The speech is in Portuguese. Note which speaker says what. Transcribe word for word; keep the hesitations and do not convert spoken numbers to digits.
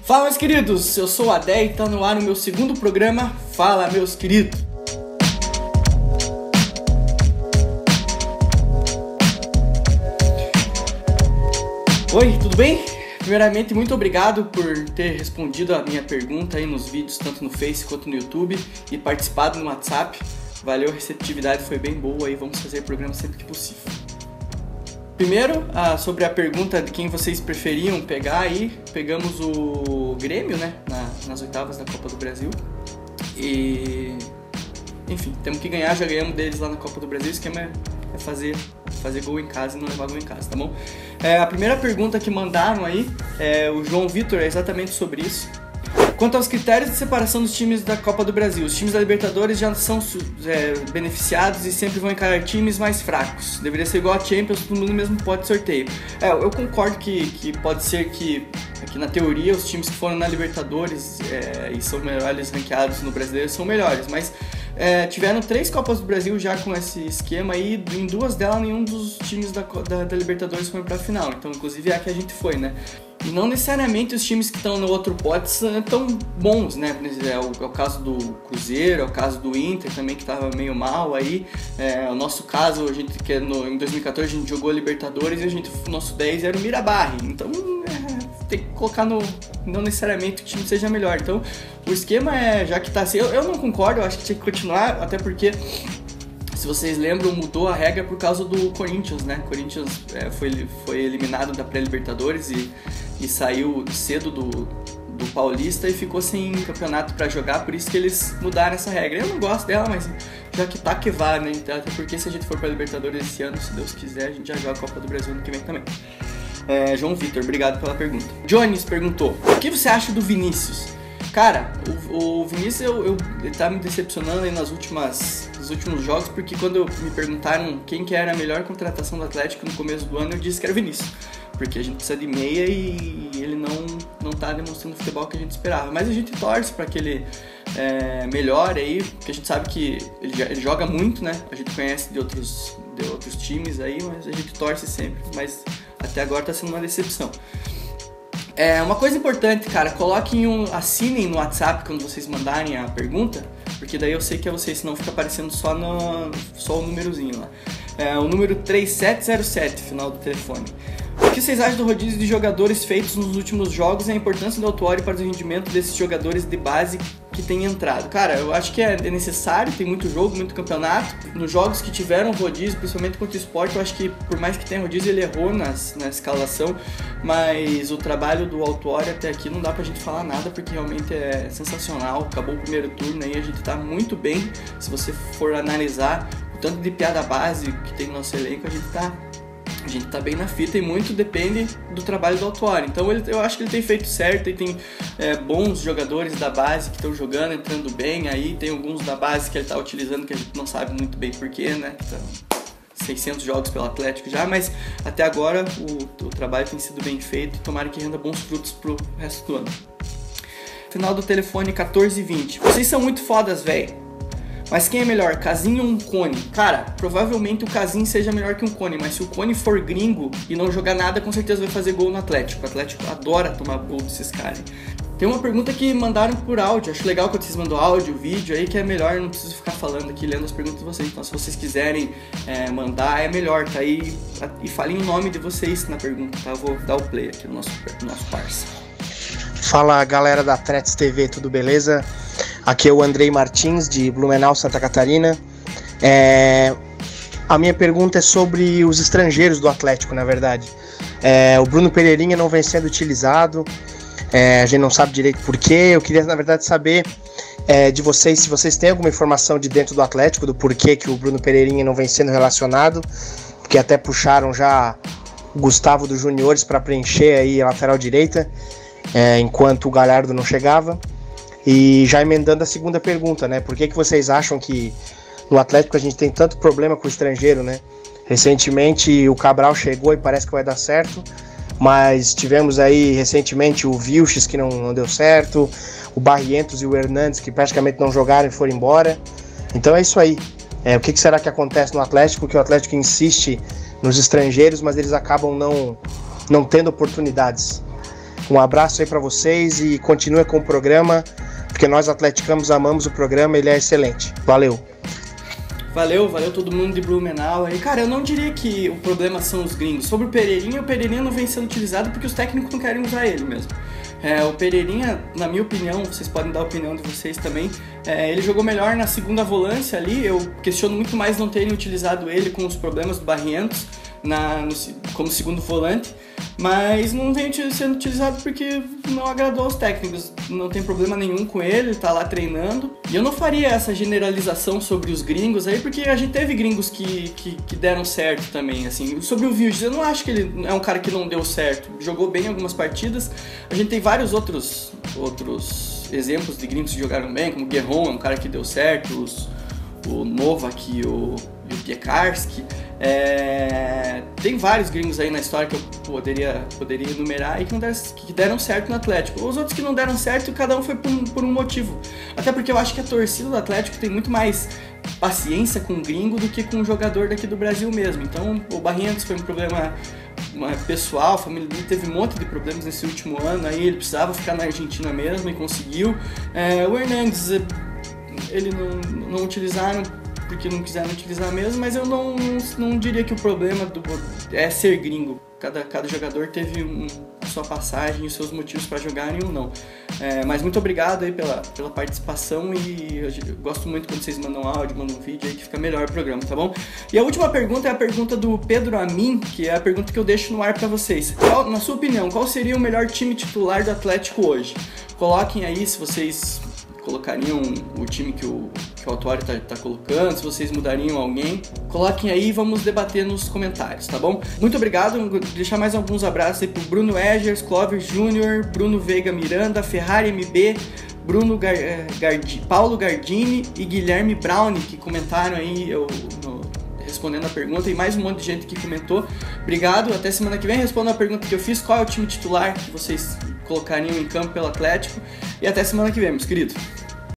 Speaker 1: Fala, meus queridos, eu sou o Adé e tá no ar o meu segundo programa, Fala, meus queridos. Oi, tudo bem? Primeiramente, muito obrigado por ter respondido a minha pergunta aí nos vídeos, tanto no Face quanto no YouTube, e participado no WhatsApp. Valeu, a receptividade foi bem boa e vamos fazer o programa sempre que possível. Primeiro, ah, sobre a pergunta de quem vocês preferiam pegar aí, pegamos o Grêmio, né, na, nas oitavas da Copa do Brasil. E, enfim, temos que ganhar, já ganhamos deles lá na Copa do Brasil. O esquema é, é fazer, fazer gol em casa e não levar gol em casa, tá bom? É, a primeira pergunta que mandaram aí, é, o João Vitor, é exatamente sobre isso. Quanto aos critérios de separação dos times da Copa do Brasil, os times da Libertadores já são é, beneficiados e sempre vão encarar times mais fracos. Deveria ser igual a Champions, todo mundo no mesmo pote de sorteio. É, eu concordo que, que pode ser que, que, na teoria, os times que foram na Libertadores é, e são melhores ranqueados no Brasileiro são melhores, mas é, tiveram três Copas do Brasil já com esse esquema e em duas delas nenhum dos times da, da, da Libertadores foi pra final, então inclusive é a que a gente foi, né? E não necessariamente os times que estão no outro pote são tão bons, né? É o, é o caso do Cruzeiro, é o caso do Inter também, que estava meio mal aí. É, o nosso caso, a gente, que no, em dois mil e quatorze a gente jogou a Libertadores e a gente, o nosso dez era o Mirabarre. Então é, tem que colocar no... não necessariamente o time seja melhor. Então o esquema é, já que tá assim, eu, eu não concordo, eu acho que tinha que continuar, até porque... Se vocês lembram, mudou a regra por causa do Corinthians, né? O Corinthians é, foi, foi eliminado da pré-Libertadores e, e saiu cedo do, do Paulista e ficou sem campeonato para jogar, por isso que eles mudaram essa regra. Eu não gosto dela, mas já que tá que vá, né? Até porque se a gente for para Libertadores esse ano, se Deus quiser, a gente já joga a Copa do Brasil ano que vem também. É, João Vitor, obrigado pela pergunta. Jones perguntou, o que você acha do Vinícius? Cara, o, o Vinícius eu, eu, ele tá me decepcionando aí nas últimas, nos últimos jogos, porque quando me perguntaram quem que era a melhor contratação do Atlético no começo do ano, eu disse que era o Vinícius, porque a gente precisa de meia e ele não, não tá demonstrando o futebol que a gente esperava, mas a gente torce para que ele é, melhore aí, porque a gente sabe que ele, ele joga muito, né, a gente conhece de outros, de outros times aí, mas a gente torce sempre, mas até agora tá sendo uma decepção. É, uma coisa importante, cara, coloquem um, assinem no WhatsApp quando vocês mandarem a pergunta, porque daí eu sei que é vocês, senão fica aparecendo só, no, só o númerozinho lá. É, o número três sete zero sete, final do telefone. O que vocês acham do rodízio de jogadores feitos nos últimos jogos e a importância do Autuori para o rendimento desses jogadores de base que têm entrado? Cara, eu acho que é necessário, tem muito jogo, muito campeonato. Nos jogos que tiveram rodízio, principalmente contra o Sport, eu acho que por mais que tenha rodízio, ele errou nas, na escalação, mas o trabalho do Autuori até aqui não dá pra gente falar nada, porque realmente é sensacional. Acabou o primeiro turno aí, a gente tá muito bem. Se você for analisar o tanto de piada base que tem no nosso elenco, a gente tá... A gente tá bem na fita e muito depende do trabalho do Autuori. Então ele, eu acho que ele tem feito certo e tem é, bons jogadores da base que estão jogando, entrando bem. Aí tem alguns da base que ele tá utilizando que a gente não sabe muito bem porquê, né? Então, seiscentos jogos pelo Atlético já, mas até agora o, o trabalho tem sido bem feito e tomara que renda bons frutos pro resto do ano. Final do telefone quatorze vinte. Vocês são muito fodas, velho. Mas quem é melhor, Casim ou um Cone? Cara, provavelmente o Casim seja melhor que um Cone, mas se o Cone for gringo e não jogar nada, com certeza vai fazer gol no Atlético. O Atlético adora tomar gol desses caras. Tem uma pergunta que mandaram por áudio, acho legal quando vocês mandam áudio, vídeo aí, que é melhor, não preciso ficar falando aqui, lendo as perguntas de vocês. Então se vocês quiserem é, mandar, é melhor, tá aí. E falem o nome de vocês na pergunta, tá? Eu vou dar o play aqui no nosso, no nosso parça.
Speaker 2: Fala, galera da Threads T V, tudo beleza? Aqui é o Andrei Martins, de Blumenau, Santa Catarina. É... A minha pergunta é sobre os estrangeiros do Atlético, na verdade. É... O Bruno Pereirinha não vem sendo utilizado, é... a gente não sabe direito por quê. Eu queria, na verdade, saber é, de vocês, se vocês têm alguma informação de dentro do Atlético, do porquê que o Bruno Pereirinha não vem sendo relacionado, porque até puxaram já o Gustavo dos Juniores para preencher aí a lateral direita, é, enquanto o Galhardo não chegava. E já emendando a segunda pergunta, né? Por que que vocês acham que no Atlético a gente tem tanto problema com o estrangeiro, né? Recentemente o Cabral chegou e parece que vai dar certo, mas tivemos aí recentemente o Vilches que não, não deu certo, o Barrientos e o Hernandes que praticamente não jogaram e foram embora. Então é isso aí. É, o que que será que acontece no Atlético? Que o Atlético insiste nos estrangeiros, mas eles acabam não, não tendo oportunidades. Um abraço aí para vocês e continue com o programa, porque nós atleticanos amamos o programa, ele é excelente. Valeu!
Speaker 1: Valeu, valeu todo mundo de Blumenau aí. Cara, eu não diria que o problema são os gringos. Sobre o Pereirinha, o Pereirinha não vem sendo utilizado porque os técnicos não querem usar ele mesmo. É, o Pereirinha, na minha opinião, vocês podem dar a opinião de vocês também, é, ele jogou melhor na segunda volância ali. Eu questiono muito mais não terem utilizado ele com os problemas do Barrientos na, no, como segundo volante, mas não vem sendo utilizado porque não agradou aos técnicos. Não tem problema nenhum com ele, ele tá lá treinando. E eu não faria essa generalização sobre os gringos aí, porque a gente teve gringos que, que, que deram certo também, assim. Sobre o Vilches, eu não acho que ele é um cara que não deu certo. Jogou bem em algumas partidas. A gente tem vários outros, outros exemplos de gringos que jogaram bem, como o Guerron, é um cara que deu certo, os, o Novak e o, e o Piekarski. É, tem vários gringos aí na história que eu poderia, poderia enumerar e que, não deram, que deram certo no Atlético. Os outros que não deram certo, cada um foi por um, por um motivo. Até porque eu acho que a torcida do Atlético tem muito mais paciência com o gringo do que com o jogador daqui do Brasil mesmo. Então o Barrientos foi um problema pessoal, a família dele teve um monte de problemas nesse último ano, aí ele precisava ficar na Argentina mesmo e conseguiu. É, o Hernandes, ele não, não utilizaram porque não quiseram utilizar mesmo, mas eu não, não, não diria que o problema do, é ser gringo. Cada, cada jogador teve um, a sua passagem e os seus motivos para jogarem ou não. É, mas muito obrigado aí pela, pela participação e eu, eu gosto muito quando vocês mandam áudio, mandam vídeo aí que fica melhor o programa, tá bom? E a última pergunta é a pergunta do Pedro Amin, que é a pergunta que eu deixo no ar para vocês. Qual, na sua opinião, qual seria o melhor time titular do Atlético hoje? Coloquem aí se vocês colocariam o time que o, que o Autuori tá, tá colocando, se vocês mudariam alguém, coloquem aí e vamos debater nos comentários, tá bom? Muito obrigado, vou deixar mais alguns abraços aí pro Bruno Egers, Clóvis Júnior, Bruno Veiga Miranda, Ferrari M B, Bruno Gar, Gardi, Paulo Gardini e Guilherme Brownie, que comentaram aí eu, no, respondendo a pergunta, e mais um monte de gente que comentou. Obrigado, até semana que vem, respondo a pergunta que eu fiz, qual é o time titular que vocês colocariam em campo pelo Atlético, e até semana que vem, meus queridos.